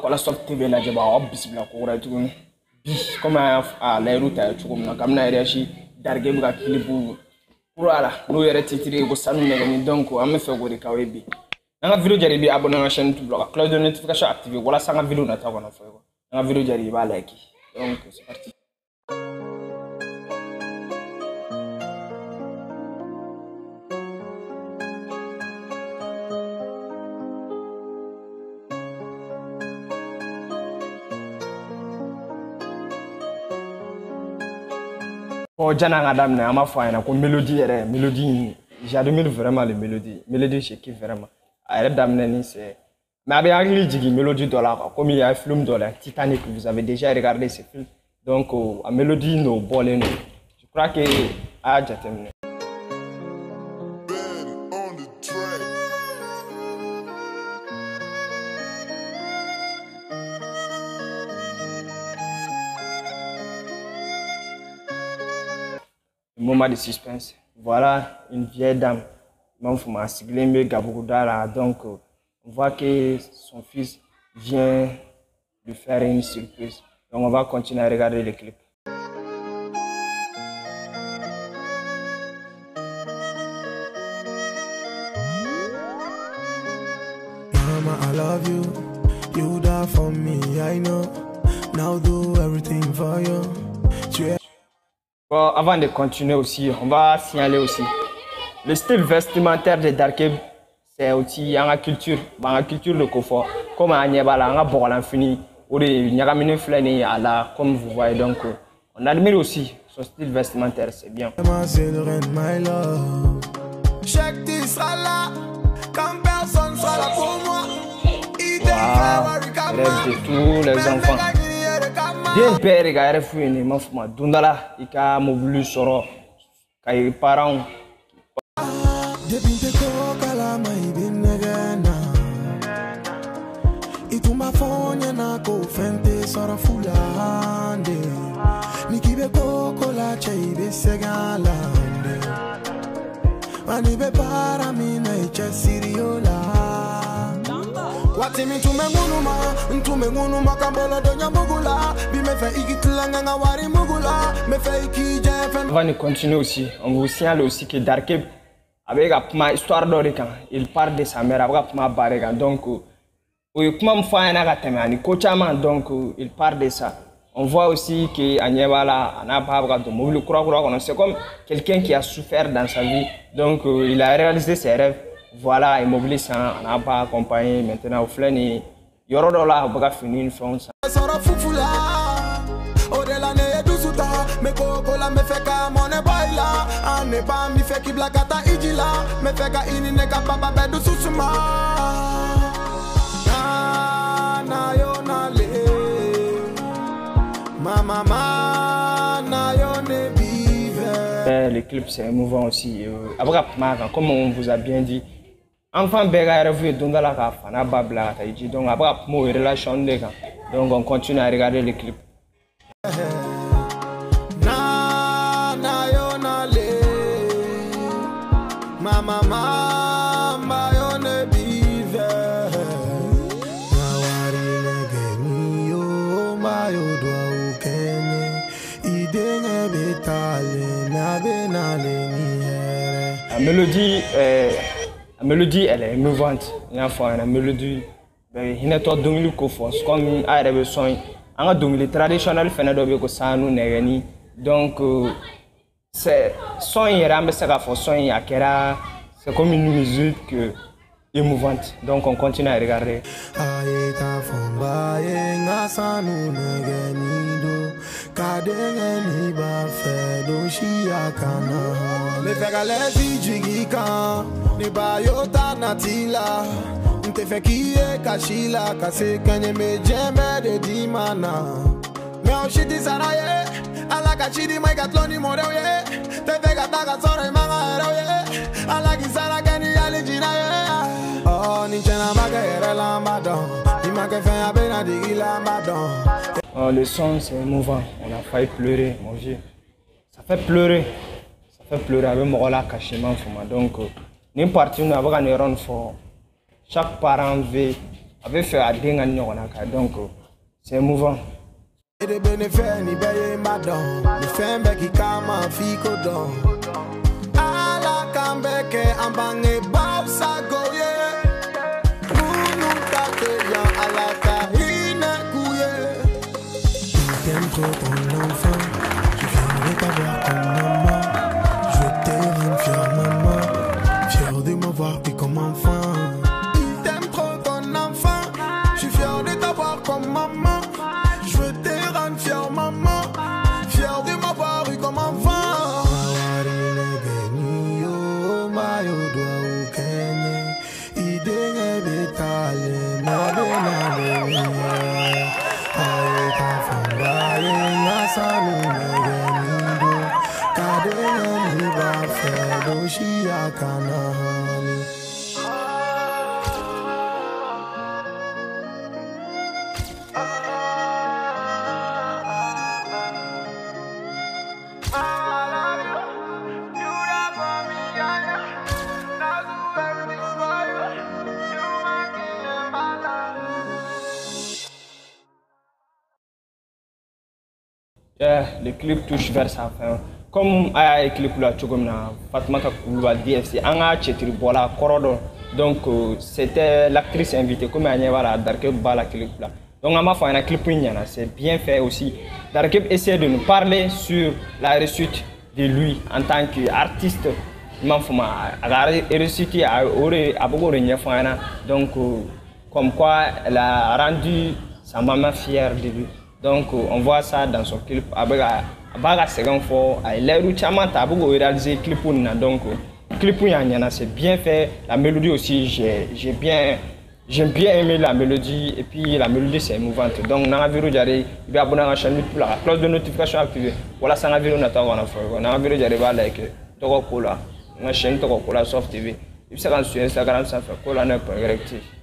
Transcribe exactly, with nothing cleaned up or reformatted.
kola soft T V la jaba o bisibila ko wara tuguni bi comme a la ruta tugum na kamna reachi darge buga clipu kurala no yere titiri ko sanu ne donc am fe ko de kawe bi nga video jari bi abonné na chaîne YouTube la cloche de notification activée wala sanga video na ta ko na fo nga video jari ba like donc c'est parti. Oh, Jana Adam, ne ama fait une mélodie, mélodie. J'admire vraiment les mélodies. Mélodie, je kiffe vraiment. Adam, c'est. Mais avec Angli, dit mélodie dollar. Comme il y a un film dollar, Titanic, vous avez déjà regardé ce film. Donc, la mélodie, nous, bon, je crois que. Ah, j'ai terminé. Moment de suspense. Voilà une vieille dame. Donc on voit que son fils vient lui faire une surprise. Donc on va continuer à regarder le clip. Mama, I love you. You die for me, I know. Now do everything for you. Bon, avant de continuer aussi, on va signaler aussi. Le style vestimentaire de Darkeb, c'est aussi la culture, la culture de Kofo. Comme à Niabala, on a beaucoup d'infini, ou des Niagamine Flani à la, comme vous voyez. Donc, on admire aussi son style vestimentaire, c'est bien. Wow, rêve de tous les enfants. Bien père regarde fouine ma fuma dundala ika mobile soro kay parents debinte ko kala mai binegana ituma fonya na ko fente sora fulande mikibe ko kola cheibe segalande mani be para mi na chasiriola Watimi tumengunuma, tumengunuma kambola donya mugula, bi me fait ikitlanga nga wari mugula, me fait ikije fen. On va continuer aussi. On vous signale aussi que Darkeb avec ma histoire d'orican, il parle de sa mère avec ma barega. Donc oui, comme fois na gatemani coachama donc il parle de ça. On voit aussi que Agnewala n'a pas de mobile croix croix, c'est comme quelqu'un qui a souffert dans sa vie. Donc il a réalisé ses rêves. Voilà, immobilier, ça n'a pas accompagné maintenant au flan et il y aura de là, on va finir une fin. Les clips c'est émouvant aussi. Après, comme on vous a bien dit, enfant Bega est revenu dans la raf, on a babla, donc après, mon relation de gars. Donc on continue à regarder les clips. La mélodie, euh, la mélodie, elle est émouvante. Il y a une mélodie, il y a une mélodie qui comme arabe son, un dongili traditionnel fait n'adobe que ça nous n'est donc c'est son il ramène ça pour son il c'est comme une musique émouvante. Donc on continue à regarder. Me fega lezi jigika ni bayota natila nte fekie kashila kase kanye me jeme de dimana me o shiti saraye ala kachidi mai katloni morewe te fega taga sore manga eroye ala kisara kani ali jina ye oh ni chena magere lambadon ni magefe abena digila mbadon. Oh, le son c'est émouvant, on a failli pleurer mon vieux, ça fait pleurer. Ça fait pleurer avec mon rôle caché. Donc, n'importe où, nous avons un rôle fort. Chaque parent veut avait fait à Dengan, donc c'est émouvant. Et de bénéfices, ni baye madon, le fembe qui kama fiko don. Ala kambeke ambange babsa goye. Munu kate ya ala kahine kuye. T'aimes trop ton enfant, je viendrai t'avoir comme maman. Je t'ai rendu fier maman, fier de m'avoir pris comme enfant. T'aimes trop ton enfant, je suis fier de t'avoir comme maman. Je t'ai rendu fier maman, fier de m'avoir eu comme enfant. Yeah, le clip touche vers sa fin. Comme a le clip là, tu comme Fatmata Koulibaly D F C, Anga Chetri Bola Korodo. Donc c'était l'actrice invitée comme Anya voilà Darkeb Bala clip là. Donc on m'a fait un clip c'est bien fait aussi. Darkeb essaie de nous parler sur la réussite de lui en tant qu'artiste. Manfuma a réussi à aurait à beaucoup de donc comme quoi elle a rendu sa maman fière de lui. Donc on voit ça dans son clip avec la seconde fois il a réalisé clip donc clip c'est bien fait, la mélodie aussi j'ai bien j'aime bien aimé la mélodie et puis la mélodie c'est émouvante. Donc dans la vidéo j'arrive il va abonner à la chaîne pour la cloche de notification activée. Voilà ça la vidéo n'attend on a fait dans la vidéo j'arrive à like Toko Kola la chaîne Toko Kola Soft T V. Il sera sur Instagram ça fait Kola neuf point directif.